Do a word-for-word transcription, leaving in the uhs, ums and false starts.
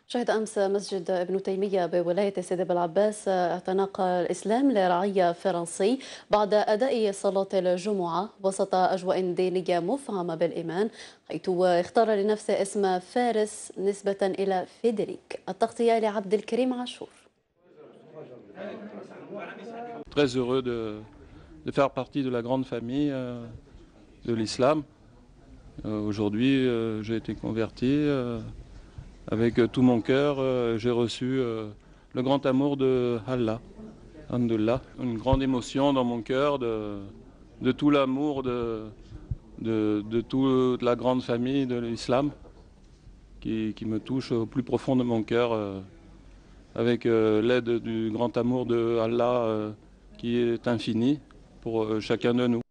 شهد أمس مسجد ابن تيمية بولاية سيدي بالعباس اعتناق الإسلام لرعية فرنسي بعد أداء صلاة الجمعة وسط أجواء دينية مفعمة بالإيمان، حيث اختار لنفسه اسم فارس نسبة إلى فيدريك. التغطية لعبد الكريم عاشور. Très heureux de, de faire partie de la grande famille euh, de l'islam. Euh, Aujourd'hui, euh, j'ai été converti euh, avec tout mon cœur. Euh, j'ai reçu euh, le grand amour de Allah, Alhamdulillah. Une grande émotion dans mon cœur de, de tout l'amour de, de, de toute la grande famille de l'islam qui, qui me touche au plus profond de mon cœur euh, avec euh, l'aide du grand amour de Allah euh, qui est infini pour euh, chacun de nous.